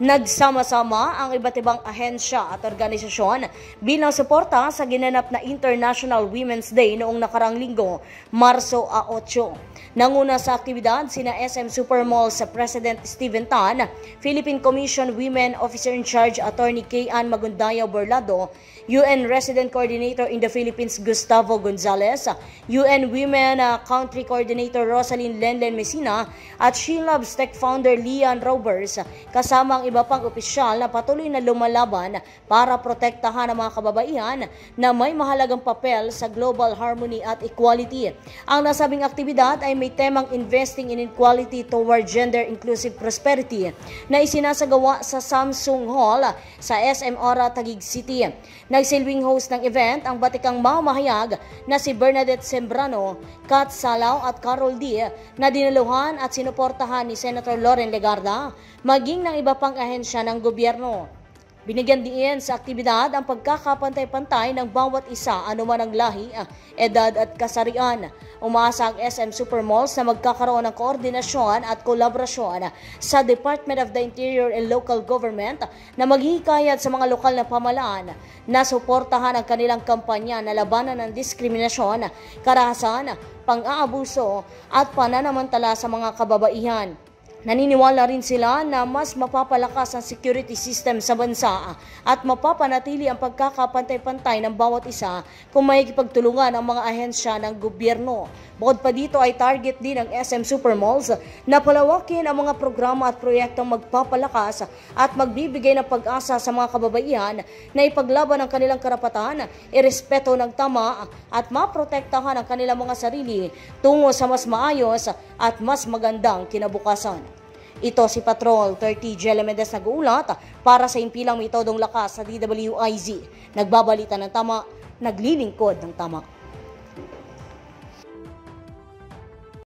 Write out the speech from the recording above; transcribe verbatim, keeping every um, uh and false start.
Nagsama-sama ang iba't ibang ahensya at organisasyon bilang suporta sa ginanap na International Women's Day noong nakarang linggo, Marso eight. Nanguna sa aktibidad sina S M Supermall sa President Steven Tan, Philippine Commission Women Officer in Charge Attorney Kay Ann Magundayaw Borlado, U N Resident Coordinator in the Philippines Gustavo Gonzalez, U N Women Country Coordinator Rosalyn Lenlen Messina at She Loves Tech Founder Lian Roberts, kasama ang iba pang opisyal na patuloy na lumalaban para protektahan ang mga kababaihan na may mahalagang papel sa global harmony at equality. Ang nasabing aktibidad ay may temang Investing in Equality Toward Gender Inclusive Prosperity na isinasagawa sa Samsung Hall sa S M Ora, Taguig City. Nagsilbing host ng event ang batikang mamahayag na si Bernadette Sembrano, Kat Salaw at Carol D na dinaluhan at sinuportahan ni Senator Loren Legarda maging ng iba pang ahensya ng gobyerno. Binigyan din sa aktibidad ang pagkakapantay-pantay ng bawat isa anuman ang lahi, edad at kasarian. Umaasa ang S M Supermalls na magkakaroon ng koordinasyon at kolaborasyon sa Department of the Interior and Local Government na maghihikayat sa mga lokal na pamahalaan na suportahan ang kanilang kampanya na labanan ng diskriminasyon, karahasan, pang-aabuso at pananamantala sa mga kababaihan. Naniniwala rin sila na mas mapapalakas ang security system sa bansa at mapapanatili ang pagkakapantay-pantay ng bawat isa kung may ikipagtulungan ang mga ahensya ng gobyerno. Bukod pa dito ay target din ng S M Supermalls na palawakin ang mga programa at proyektong magpapalakas at magbibigay ng pag-asa sa mga kababaihan na ipaglaban ang kanilang karapatan, irespeto ng tama at maprotektahan ang kanilang mga sarili tungo sa mas maayos at mas magandang kinabukasan. Ito si Patrol thirty Jelle Mendez nag-uulat para sa impilang metodong lakas sa D W I Z. Nagbabalita ng tama, naglilingkod ng tama.